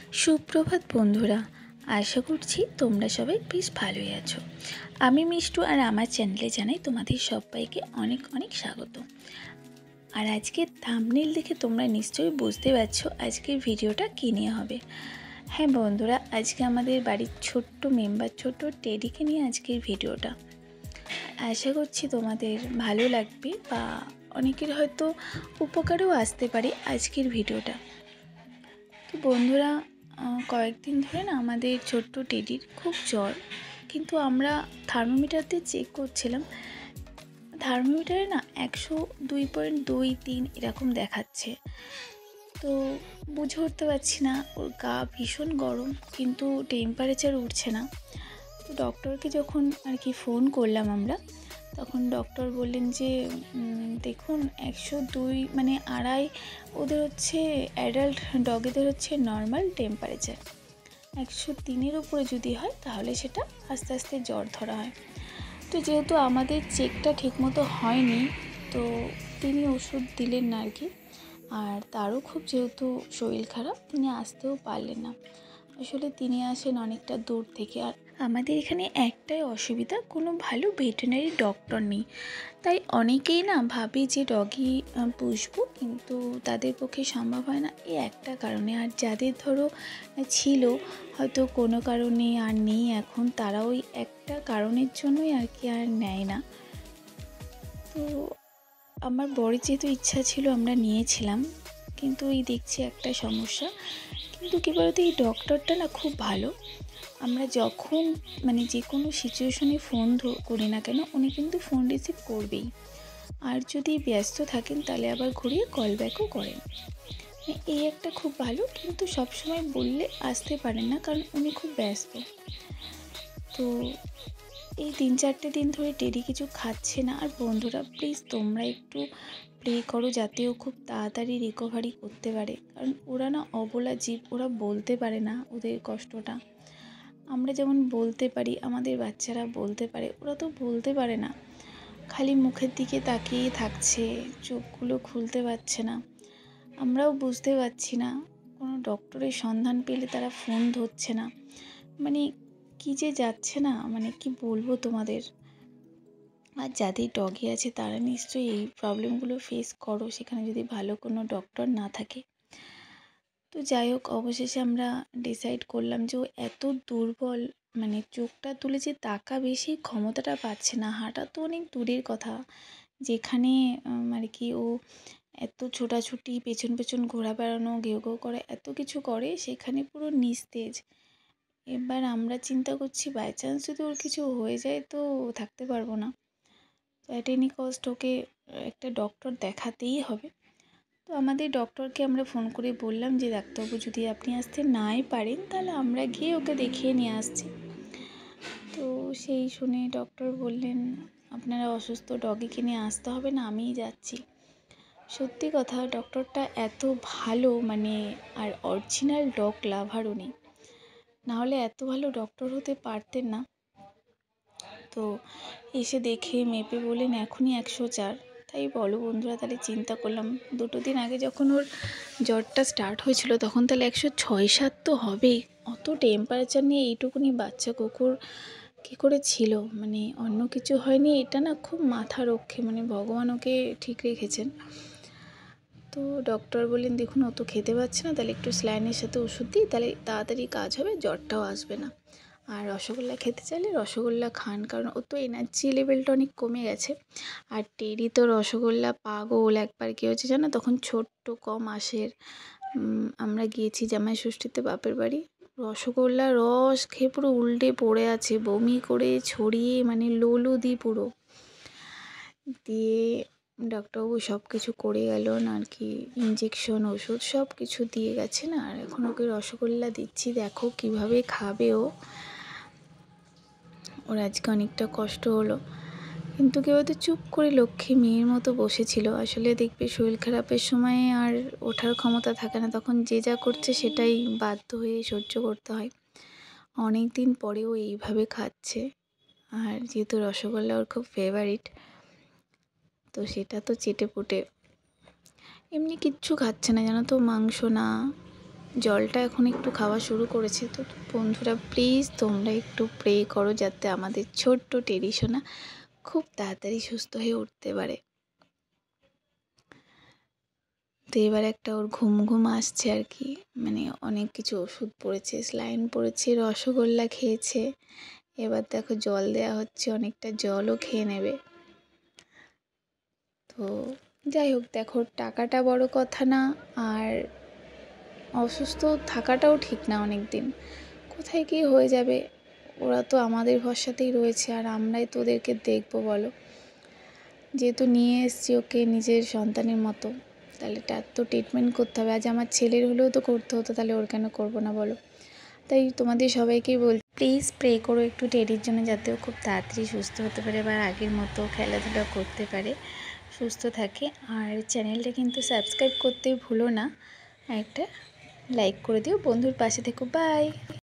সুপ্রভাত বন্ধুরা, আশা করছি তোমরা সবাই বেশ ভালোই আছো। আমি মিষ্টু আর আমার চ্যানেলে জানাই তোমাদের সবাইকে অনেক অনেক স্বাগত। আর আজকে থাম্বনেল দেখে তোমরা নিশ্চয়ই বুঝতে পারছো আজকের ভিডিওটা কী নিয়ে হবে। হ্যাঁ বন্ধুরা, আজকে আমাদের বাড়ির ছোট্ট মেম্বার ছোট্ট টেডিকে নিয়ে আজকের ভিডিওটা। আশা করছি তোমাদের ভালো লাগবে বা অনেকের হয়তো উপকারেও আসতে পারে আজকের ভিডিওটা। তো বন্ধুরা, কয়েকদিন ধরে না আমাদের ছোট্ট টেডির খুব জ্বর, কিন্তু আমরা থার্মোমিটার দিয়ে চেক করছিলাম। থার্মোমিটারে না 102.23 এরকম দেখাচ্ছে। তো বুঝে উঠতে পারছি না, ওর গা ভীষণ গরম কিন্তু টেম্পারেচার উঠছে না। তো ডক্টরকে যখন আর কি ফোন করলাম আমরা, তখন ডক্টর বললেন যে দেখুন 102 মানে আড়াই ওদের হচ্ছে অ্যাডাল্ট ডগেদের হচ্ছে নর্মাল টেম্পারেচার। 103-এর উপরে যদি হয় তাহলে সেটা আস্তে আস্তে জ্বর ধরা হয়। তো যেহেতু আমাদের চেকটা ঠিকমতো হয়নি, তো তিনি ওষুধ দিলেন না আর কি। আর তারও খুব যেহেতু শরীর খারাপ, তিনি আসতেও পারলেন না। আসলে তিনি আসেন অনেকটা দূর থেকে। আর আমাদের এখানে একটাই অসুবিধা, কোনো ভালো ভেটেরিনারি ডক্টর নেই। তাই অনেকেই না ভাবে যে ডগি পুষবো, কিন্তু তাদের পক্ষে সম্ভব হয় না এই একটা কারণে। আর যাদের ধরো ছিল, হয়তো কোনো কারণে আর নেই এখন, তারা ওই একটা কারণের জন্যই আর কি আর নেয় না। তো আমার বড়ের যেহেতু ইচ্ছা ছিল, আমরা নিয়েছিলাম, কিন্তু এই দেখছি একটা সমস্যা। কিন্তু কী বলতো, এই ডক্টরটা না খুব ভালো। আমরা যখন মানে যে কোনো সিচুয়েশনে ফোন করি না কেন, উনি কিন্তু ফোন রিসিভ করবেই। আর যদি ব্যস্ত থাকেন তাহলে আবার ঘুরিয়ে কল ব্যাকও করেন। এই একটা খুব ভালো, কিন্তু সবসময় বললে আসতে পারেন না কারণ উনি খুব ব্যস্ত। তো এই 3-4 দিন ধরে টেডি কিছু খাচ্ছে না। আর বন্ধুরা প্লিজ তোমরা একটু প্রে করো যাতে ও খুব তাড়াতাড়ি রিকভারি করতে পারে, কারণ ওরা না অবলা জীব, ওরা বলতে পারে না ওদের কষ্টটা। আমরা যেমন বলতে পারি, আমাদের বাচ্চারা বলতে পারে, ওরা তো বলতে পারে না, খালি মুখের দিকে তাকিয়ে থাকছে, চোখগুলো খুলতে পারছে না। আমরাও বুঝতে পারছি না, কোনো ডক্টরের সন্ধান পেলে তারা ফোন ধরছে না। মানে কী যে যাচ্ছে না, মানে কি বলবো তোমাদের। আর যাদের ডগি আছে তারা নিশ্চয়ই এই প্রবলেমগুলো ফেস করো, সেখানে যদি ভালো কোনো ডক্টর না থাকে। তো যাই হোক, অবশেষে আমরা ডিসাইড করলাম যে ও এত দুর্বল, মানে চোখটা তুলে যে তাকাবে সেই ক্ষমতাটা পাচ্ছে না। হাঁটা তো অনেক দূরের কথা, যেখানে আর কি ও এত ছোটাছুটি, পেছন পেছন ঘোরা বেড়ানো, ঘেউ ঘেউ করে এত কিছু করে, সেখানে পুরো নিস্তেজ। এবার আমরা চিন্তা করছি বাই চান্স যদি ওর কিছু হয়ে যায় তো থাকতে পারবো না। তো অ্যাট এনি কস্ট ওকে একটা ডক্টর দেখাতেই হবে। তো আমাদের ডক্টরকে আমরা ফোন করে বললাম যে ডাক্তারবাবু, যদি আপনি আসতে নাই পারেন তাহলে আমরা গিয়ে ওকে দেখিয়ে নিয়ে আসছি। তো সেই শুনে ডক্টর বললেন আপনারা অসুস্থ ডগিকে নিয়ে আসতে হবে না, আমিই যাচ্ছি। সত্যি কথা, ডক্টরটা এত ভালো, মানে আর অরিজিনাল ডগ লাভার উনি, নাহলে এত ভালো ডক্টর হতে পারতেন না। তো এসে দেখে মেপে বললেন এখনই 104। তাই বলো বন্ধুরা, তাহলে চিন্তা করলাম 2 দিন আগে যখন ওর জ্বরটা স্টার্ট হয়েছিল তখন তাহলে 106-7 তো হবেই। অত টেম্পারেচার নিয়ে এইটুকুনি বাচ্চা কুকুর কী করে ছিল, মানে অন্য কিছু হয়নি, এটা না খুব মাথা রক্ষে, মানে ভগবান ওকে ঠিক রেখেছেন। তো ডক্টর বললেন দেখুন ও তো খেতে পাচ্ছে না, তাহলে একটু স্যালাইনের সাথে ওষুধ দিই, তাহলে তাড়াতাড়ি কাজ হবে, জ্বরটাও আসবে না। আর রসগোল্লা খেতে চাইলে রসগোল্লা খান, কারণ ও তো এনার্জি লেভেলটা অনেক কমে গেছে। আর টেরি তো রসগোল্লা পাগল। একবার কী হয়েছে জানো, তখন ছোট্ট মাসের আমরা গিয়েছি জামাই ষষ্ঠীতে বাপের বাড়ি, রসগোল্লা রস খেয়ে পুরো উল্টে পড়ে আছে, বমি করে ছড়িয়ে, মানে লোলুদি পুরো। দিয়ে ডাক্তারবাবু সব কিছু করে গেলেন আর কি, ইঞ্জেকশন ওষুধ সব কিছু দিয়ে গেছেন। আর এখন ওকে রসগোল্লা দিচ্ছি, দেখো কিভাবে খাবে ও। ওর আজকে অনেকটা কষ্ট হলো, কিন্তু কেউ হয়তো চুপ করে লক্ষ্মী মেয়ের মতো বসেছিল। আসলে দেখবে শরীর খারাপের সময় আর ওঠার ক্ষমতা থাকে না, তখন যে যা করছে সেটাই বাধ্য হয়ে সহ্য করতে হয়। অনেক দিন পরেও এইভাবে খাচ্ছে, আর যেহেতু রসগোল্লা ওর খুব ফেভারিট, তো সেটা তো চেটে পুটে। এমনি কিচ্ছু খাচ্ছে না জানো তো, মাংস না, জলটা এখন একটু খাওয়া শুরু করেছে। তো বন্ধুরা প্লিজ তোমরা একটু প্রে করো যাতে আমাদের ছোট্ট টেডি সোনা খুব তাড়াতাড়ি সুস্থ হয়ে উঠতে পারে। তো এবার একটা ওর ঘুম ঘুম আসছে আর কি, মানে অনেক কিছু ওষুধ পড়েছে, স্লাইন পড়েছে, রসগোল্লা খেয়েছে। এবার দেখো জল দেওয়া হচ্ছে, অনেকটা জলও খেয়ে নেবে। তো যাই হোক, দেখো টাকাটা বড় কথা না, আর অসুস্থ থাকাটাও ঠিক না। অনেক দিন কোথায় কী হয়ে যাবে, ওরা তো আমাদের ভরসাতেই রয়েছে, আর আমরাই তো ওদেরকে দেখবো বলো। যেহেতু নিয়ে এসছি ওকে নিজের সন্তানের মতো, তাহলে তার তো ট্রিটমেন্ট করতে হবে। আজ আমার ছেলের হলেও তো করতে হতো, তাহলে ওর কেন করবো না বলো। তাই তোমাদের সবাইকেই প্লিজ প্রে করো একটু টেডির জন্য, যাতে ও খুব তাড়াতাড়ি সুস্থ হতে পারে, বা আগের মতো খেলাধুলা করতে পারে, সুস্থ থাকে। আর চ্যানেলটা কিন্তু সাবস্ক্রাইব করতে ভুলো না, একটা লাইক করে দিও, বন্ধুর পাশে থেকো। বাই।